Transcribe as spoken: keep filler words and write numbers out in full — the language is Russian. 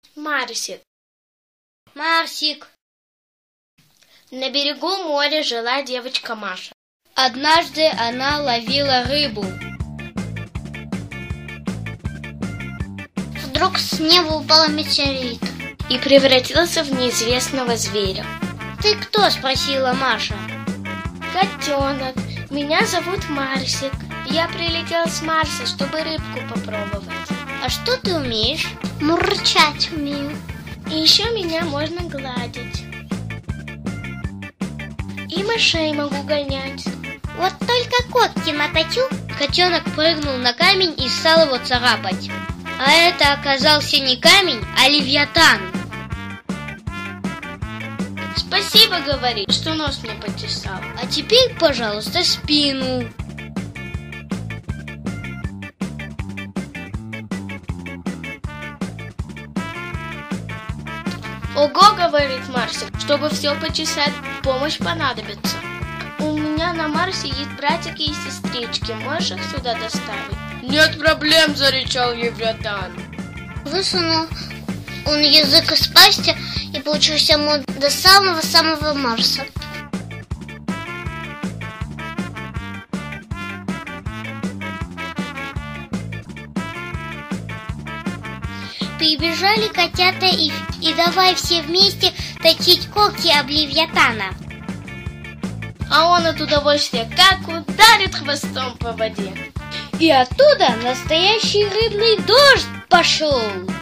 Марсик. Марсик. На берегу моря жила девочка Маша. Однажды она ловила рыбу. Вдруг с неба упал метеорит и превратился в неизвестного зверя. «Ты кто?» – спросила Маша. «Котенок. Меня зовут Марсик. Я прилетел с Марса, чтобы рыбку попробовать». «А что ты умеешь?» «Мурчать умею». «И еще меня можно гладить. И мышей могу гонять». «Вот только когти наточу». Котенок прыгнул на камень и стал его царапать. А это оказался не камень, а левиатан. «Спасибо, говори, что нос мне почесал. А теперь, пожалуйста, спину». «Ого, — говорит Марсик, — чтобы все почесать, помощь понадобится. У меня на Марсе есть братики и сестрички, можешь их сюда доставить?» «Нет проблем! — зарычал левиатан. Высунул он язык из пасти и получился ему до самого-самого Марса. Прибежали котята и, и давай все вместе точить когти об левиатана. А он от удовольствия как ударит хвостом по воде. И оттуда настоящий рыбный дождь пошел.